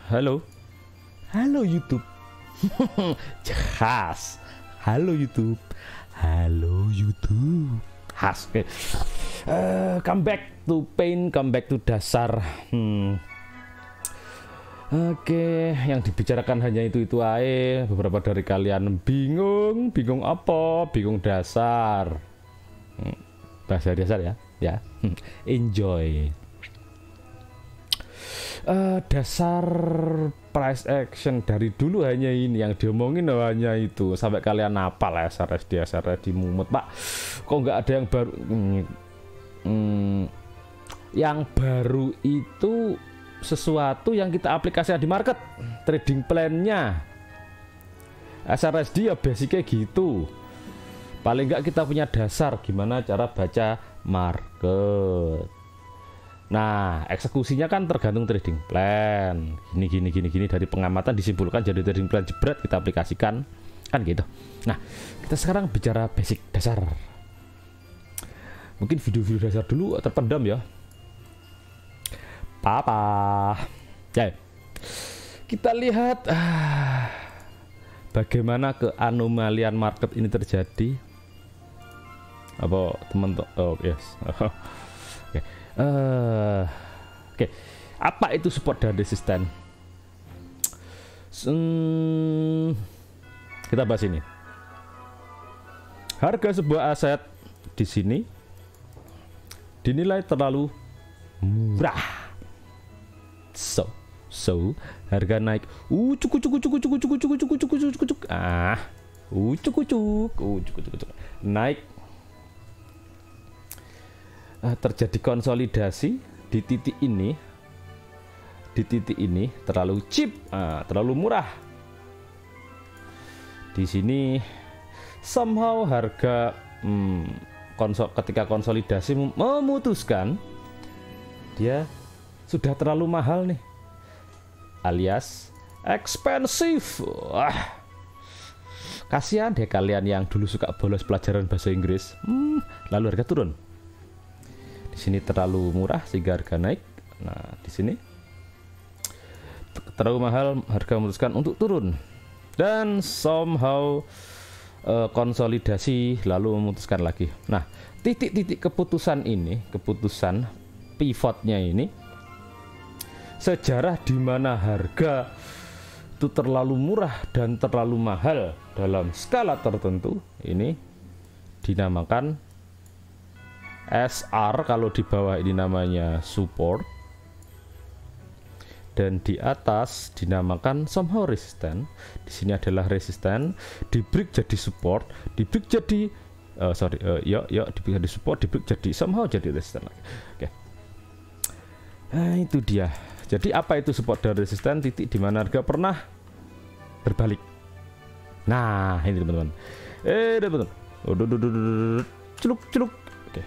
Halo. Halo YouTube. Khas. Halo YouTube. Halo YouTube. Khas. Oke. Come back to pain, come back to dasar. Oke, yang dibicarakan hanya itu aja. Beberapa dari kalian bingung apa? Bingung dasar. Bahasa dasar ya. Ya. Enjoy. Dasar price action dari dulu hanya ini yang diomongin, hanya itu sampai kalian hafal SRSD mumet Pak. Kok nggak ada yang baru? Yang baru itu sesuatu yang kita aplikasikan di market, trading plan-nya. SRSD ya basicnya gitu. Paling nggak kita punya dasar gimana cara baca market. Nah, eksekusinya kan tergantung trading plan. Gini dari pengamatan disimpulkan jadi trading plan, jebret kita aplikasikan kan gitu. Nah, kita sekarang bicara basic dasar. Mungkin video-video dasar dulu terpendam ya. Papa. Ya. Kita lihat bagaimana keanomalian market ini terjadi. Apa teman-teman? Oh, yes. Oke. Apa itu support dan resisten? Kita bahas ini. Harga sebuah aset di sini dinilai terlalu murah. So harga naik. Naik. Terjadi konsolidasi di titik ini. Di titik ini terlalu cheap, terlalu murah. Di sini somehow harga ketika konsolidasi memutuskan dia sudah terlalu mahal nih, alias ekspensif. Kasihan deh kalian yang dulu suka bolos pelajaran bahasa Inggris. Lalu harga turun. Di sini terlalu murah sehingga harga naik. Nah, di sini terlalu mahal, harga memutuskan untuk turun. Dan somehow konsolidasi lalu memutuskan lagi. Nah, titik-titik keputusan ini, keputusan pivotnya ini, sejarah di mana harga itu terlalu murah dan terlalu mahal dalam skala tertentu, ini dinamakan SR. Kalau di bawah ini namanya support, dan di atas dinamakan somehow resisten. Di sini adalah resisten, di break jadi support, di break jadi di break jadi support, di break jadi somehow jadi resisten lagi. Oke. Nah, itu dia. Jadi apa itu support dan resisten? Titik di mana harga pernah berbalik. Nah, ini teman-teman. Teman-teman. Celuk. Oke.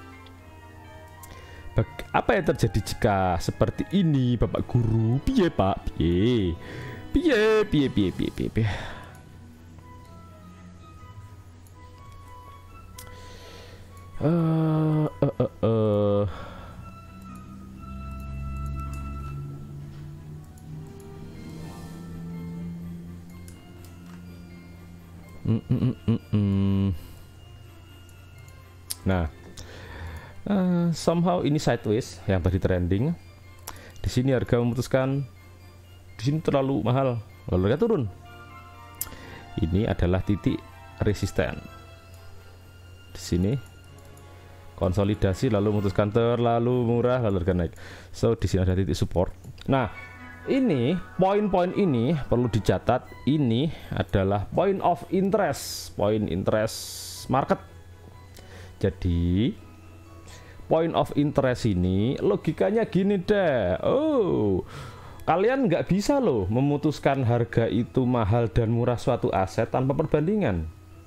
Apa yang terjadi jika seperti ini, Bapak Guru? Piye, Pak? Piye? Nah, somehow ini sideways yang tadi trending. Di sini harga memutuskan di sini terlalu mahal, lalu harga turun. Ini adalah titik resisten. Di sini konsolidasi lalu memutuskan terlalu murah, lalu harga naik. So di sini ada titik support. Nah, ini poin-poin ini perlu dicatat. Ini adalah point of interest, point interest market. Jadi point of interest ini logikanya gini deh. Kalian nggak bisa loh memutuskan harga itu mahal dan murah suatu aset tanpa perbandingan.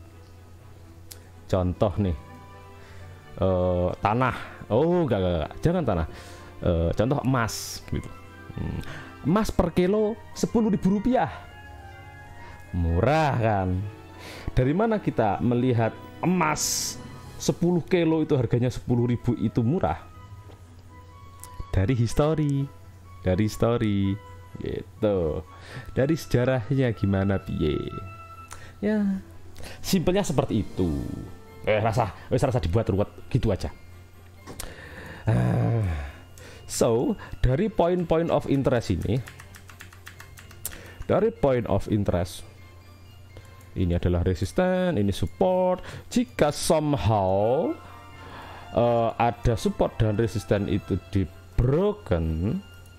Contoh nih, tanah. Enggak, jangan tanah. Contoh emas gitu. Emas per kilo Rp10.000. Murah kan? Dari mana kita melihat emas 10 kilo itu harganya 10.000 itu murah? Dari histori. gitu. Dari sejarahnya gimana piye? Ya, simpelnya seperti itu. Rasa dibuat ruwet gitu aja. So, dari point of interest ini, ini adalah resisten, ini support. Jika somehow ada support dan resisten itu di broken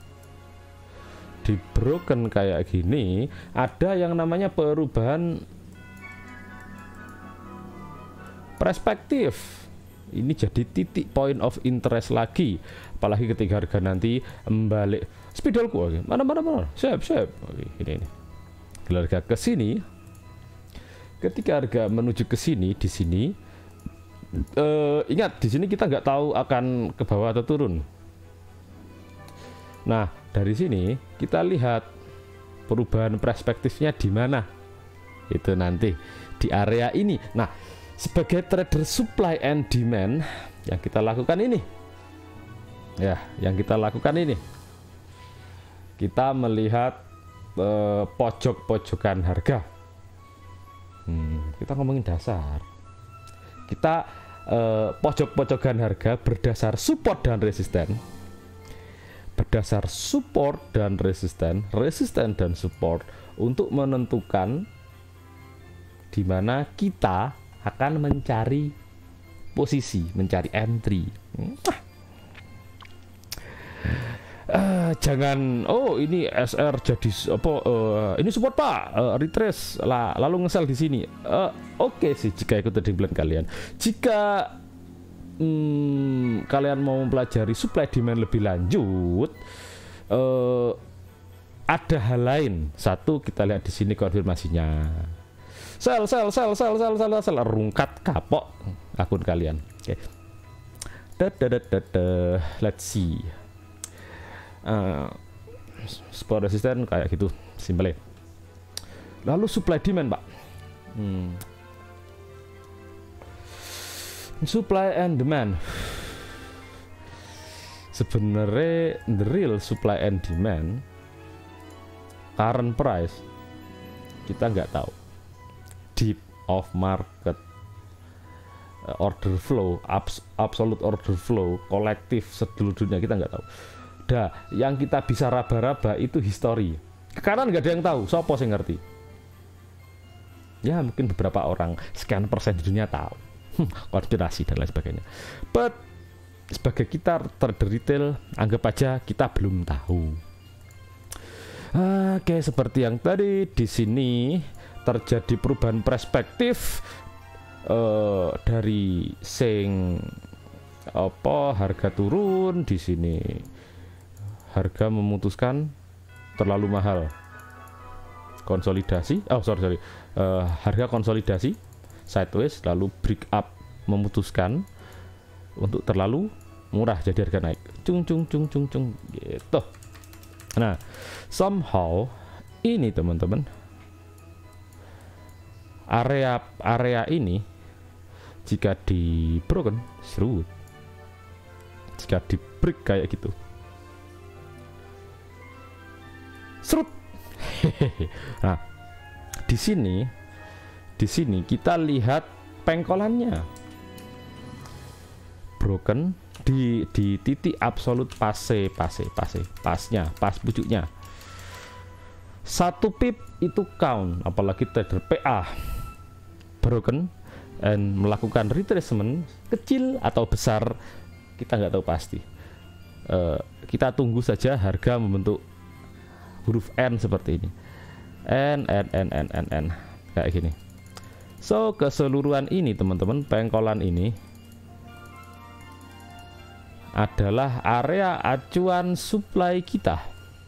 kayak gini, ada yang namanya perubahan perspektif. Ini jadi titik point of interest lagi, apalagi ketika harga nanti balik spidolku. Oke. Mana siap oke, ini harga ke sini. Ketika harga menuju ke sini, di sini ingat, di sini kita nggak tahu akan ke bawah atau turun. Nah, dari sini kita lihat perubahan perspektifnya di mana. Itu nanti di area ini. Nah, sebagai trader supply and demand, yang kita lakukan ini. Ya, yang kita lakukan ini. Kita melihat pojok-pojokan harga. Kita ngomongin dasar. Kita pojok-pojokan harga berdasar support dan resisten. Berdasar support dan resisten dan support untuk menentukan di mana kita akan mencari posisi, mencari entry. Jangan ini SR jadi apa, ini support Pak, retrace lah, lalu nge-sell di sini. Oke sih jika ikut trading plan kalian. Jika kalian mau mempelajari supply demand lebih lanjut, ada hal lain. Satu, kita lihat di sini konfirmasinya. Sell, rungkat kapok akun kalian. Oke. Let's see. Support resisten kayak gitu, simple. Lalu supply demand, Pak. Supply and demand. Sebenarnya the real supply and demand, current price, kita nggak tahu. Deep of market, order flow, absolute order flow, kolektif seluruh dunia, kita nggak tahu. Yang kita bisa raba-raba itu history. Karena nggak ada yang tahu, sopo sih ngerti. Ya mungkin beberapa orang, sekian persen di dunia tahu. Konspirasi dan lain sebagainya. But sebagai kita trader retail, anggap aja kita belum tahu. Oke, seperti yang tadi di sini terjadi perubahan perspektif dari harga turun, di sini harga memutuskan terlalu mahal, konsolidasi. Harga konsolidasi sideways, lalu break up, memutuskan untuk terlalu murah, jadi harga naik cung gitu. Nah, somehow ini teman-teman, area ini jika di broken serut, jika di break kayak gitu serut. Nah, di sini kita lihat pengkolannya broken di titik absolut pasnya, pas pucuknya. 1 pip itu count, apalagi trader PA broken and melakukan retracement kecil atau besar, kita nggak tahu pasti. Kita tunggu saja harga membentuk huruf N seperti ini, N kayak gini. So keseluruhan ini teman-teman, pengkolan ini adalah area acuan supply kita.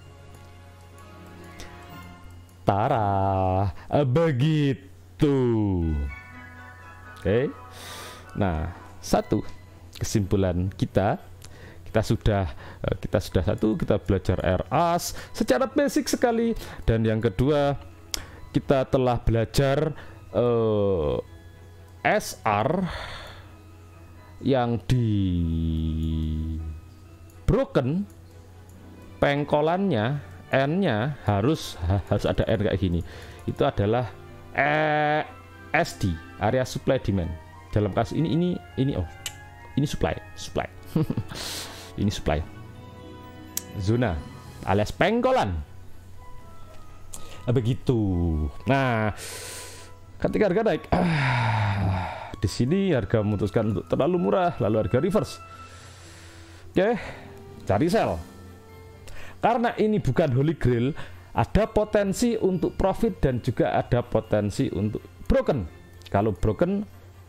Tara, begitu. Oke. Nah, satu kesimpulan kita sudah belajar RAS secara basic sekali, dan yang kedua kita telah belajar SR yang di broken pengkolannya N-nya harus ada N kayak gini. Itu adalah SD, area supply demand. Dalam kasus ini supply. Ini supply. Zona alias pengkolan. Begitu. Nah, ketika harga naik, di sini harga memutuskan untuk terlalu murah, lalu harga reverse. Oke, cari sell. Karena ini bukan holy grail, ada potensi untuk profit dan juga ada potensi untuk broken. Kalau broken,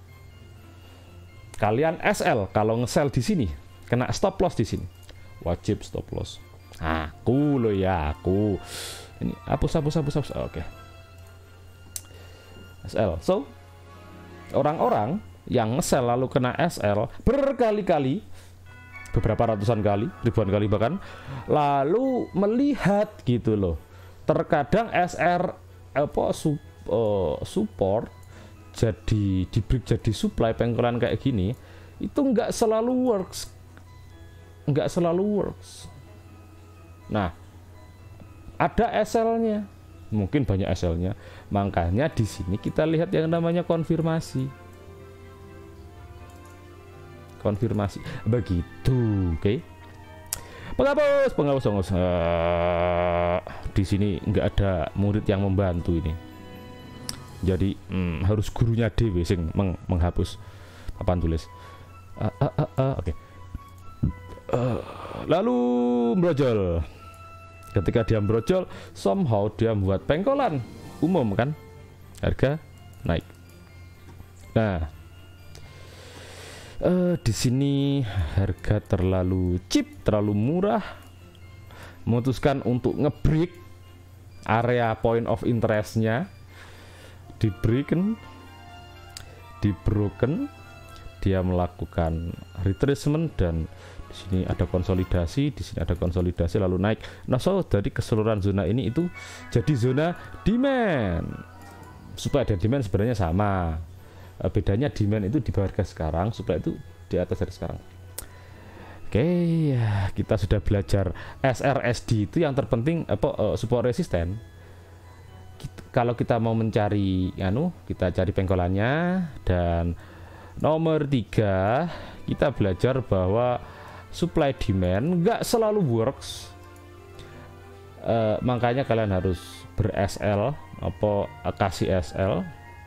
kalian SL. Kalau nge-sell di sini, kena stop loss di sini. Wajib stop loss. Aku loh ya, aku. Ini hapus. Oke. SL. So, orang-orang yang nge-sell lalu kena SL berkali-kali, beberapa ratusan kali, ribuan kali bahkan, lalu melihat gitu loh. Terkadang SR support jadi di break jadi supply pengkolan kayak gini, itu nggak selalu works. Nah, ada SL-nya, mungkin banyak SL-nya, makanya di sini kita lihat yang namanya konfirmasi begitu. Oke. Penghapus. Di sini nggak ada murid yang membantu ini, jadi harus gurunya dewe sing menghapus papan tulis. Oke. Lalu brojol. Ketika dia brojol, somehow dia membuat pengkolan umum kan, harga naik. Nah, di sini harga terlalu cheap, terlalu murah, memutuskan untuk ngebreak area point of interestnya, di broken, dia melakukan retracement dan di sini ada konsolidasi, lalu naik. Nah, so dari keseluruhan zona ini itu jadi zona demand. Supply dan demand sebenarnya sama. Bedanya demand itu di bawah harga sekarang, supply itu di atas harga sekarang. Oke, ya, kita sudah belajar SRSD itu yang terpenting support resisten. Kalau kita mau mencari kita cari pengkolannya. Dan nomor 3, kita belajar bahwa supply demand nggak selalu works. Makanya kalian harus ber-SL kasih SL.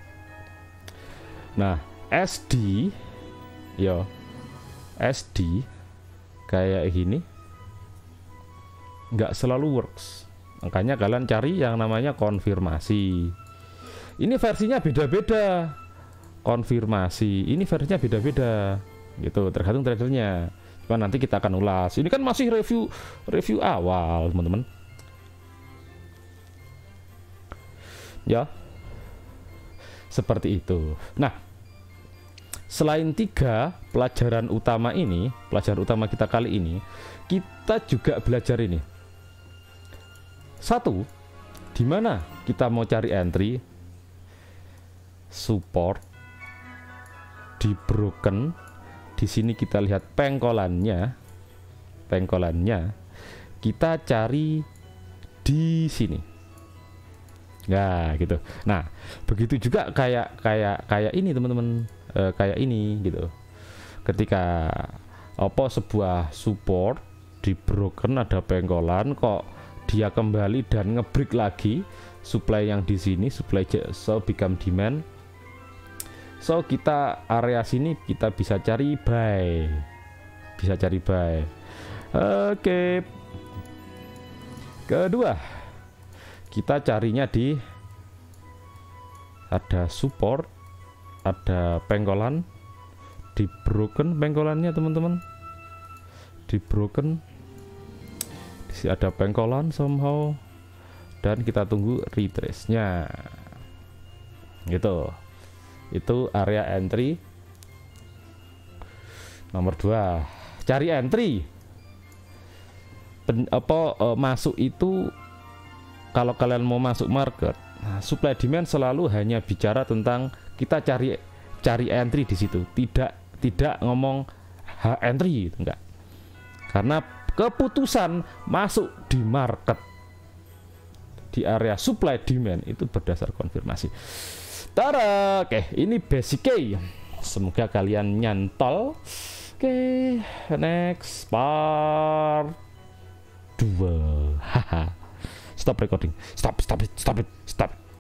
Nah, SD kayak gini nggak selalu works. Makanya kalian cari yang namanya konfirmasi. Ini versinya beda-beda. Konfirmasi ini versinya beda-beda gitu, tergantung tradernya. Cuma nanti kita akan ulas. Ini kan masih review awal, teman-teman. Ya, seperti itu. Nah, selain 3 pelajaran utama ini, pelajaran utama kita kali ini, kita juga belajar ini. 1, di mana kita mau cari entry, support, di broken. Di sini kita lihat pengkolannya, kita cari di sini. Nah, gitu. Nah, begitu juga kayak ini, teman-teman. Kayak ini gitu. Ketika sebuah support di broken, ada pengkolan, kok dia kembali dan ngebreak lagi supply yang di sini, supply so become demand. So kita area sini kita bisa cari buy. Oke. Kedua, kita carinya di ada support, ada pengkolan, di broken pengkolannya, teman-teman. Di broken, di sini ada pengkolan somehow, dan kita tunggu retrace-nya. Gitu. Itu area entry. Nomor 2, cari entry. Masuk itu, kalau kalian mau masuk market, supply demand selalu hanya bicara tentang kita cari entry di situ, tidak ngomong entry, enggak. Karena keputusan masuk di market di area supply demand itu berdasar konfirmasi. Tara, oke, ini basic key. Semoga kalian nyantol. Oke, next part 2. Haha. Stop recording. Stop it.